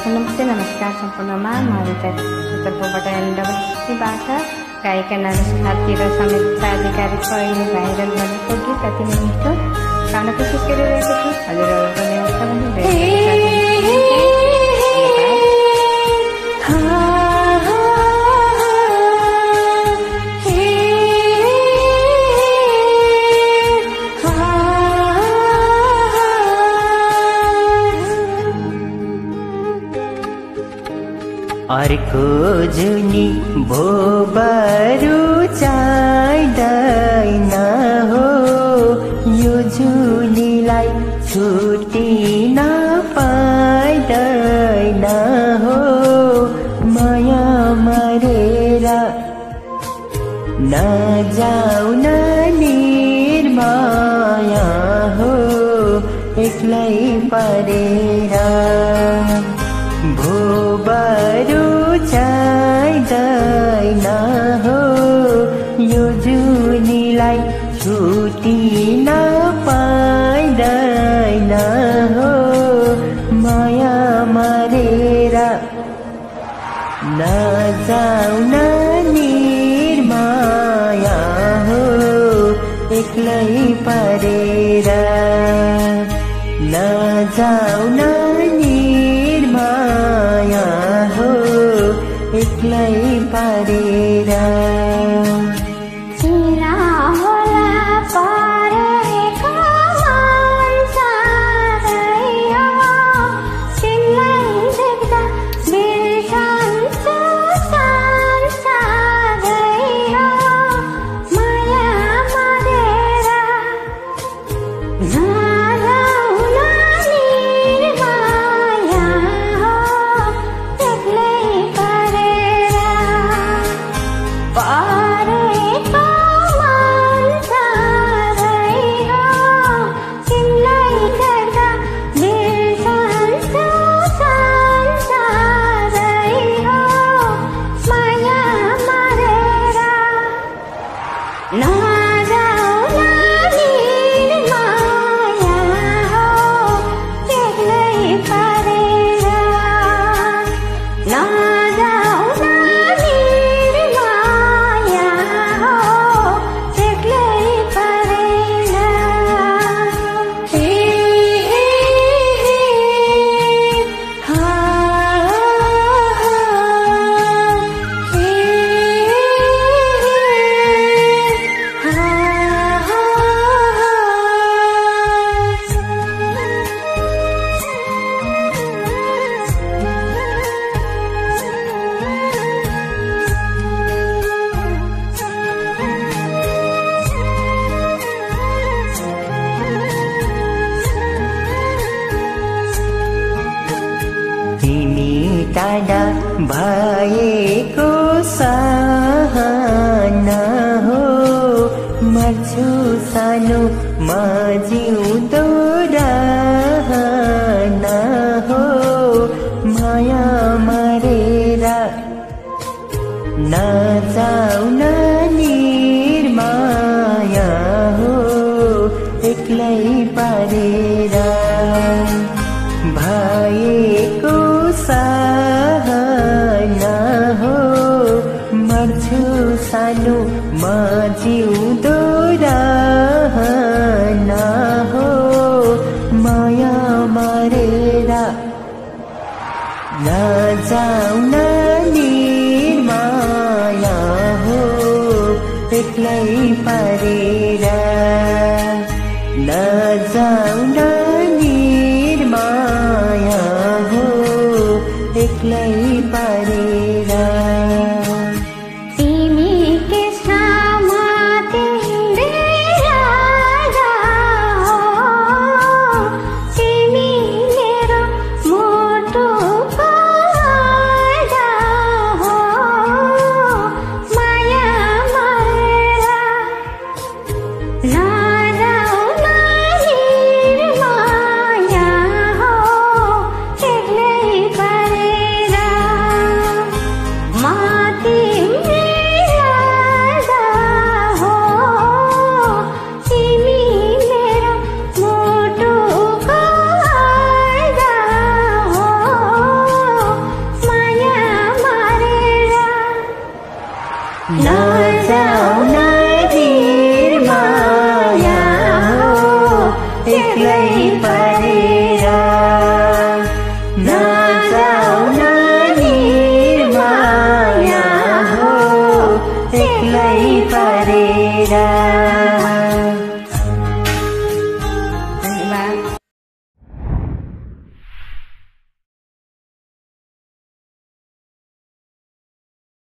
नमस्ते नमस्कार सम्पूर्णमा म उत्तरपूर्वबाट NCCबाट गायिका नानुष्ठाती र समीक्षा अधिकारीको अहिले भाइरल बनेको गीत अति नै मिठो गाउन कोसिस गरिरहेको छु। हजुरहरूको व्यवस्था पनि अर्को जुनी भोबरु चाहिँदैन हो, यो जुनीलाई छुट्टी नपाइँदैन हो। माया मरेर नजाऊ न निर्माया हो, एक्लै परेर भोबरु चाहिँदैन हो, यो जुनीलाई छुट्टी नपाइँदैन हो। माया मरेर नजाऊ न निर्माया हो, एक्लै परेर नजाऊ न निर्माया हो, एक्लै परेर। टाढा भएको सहाना हो, मर्छु सानो म जिउँदो रहना हो। माया मरेर नजाऊ न निर्माया हो, एक्लै परेर भएको सहाना हो, मर्छु सानो म जिउँदो रहना हो। माया मरेर नजाऊ न निर्माया हो, एक्लै परेर नजाऊ न निर्माया हो, एक्लै परेर। एक्लै परेर नजाऊ नानी माया हो एक्लै परेर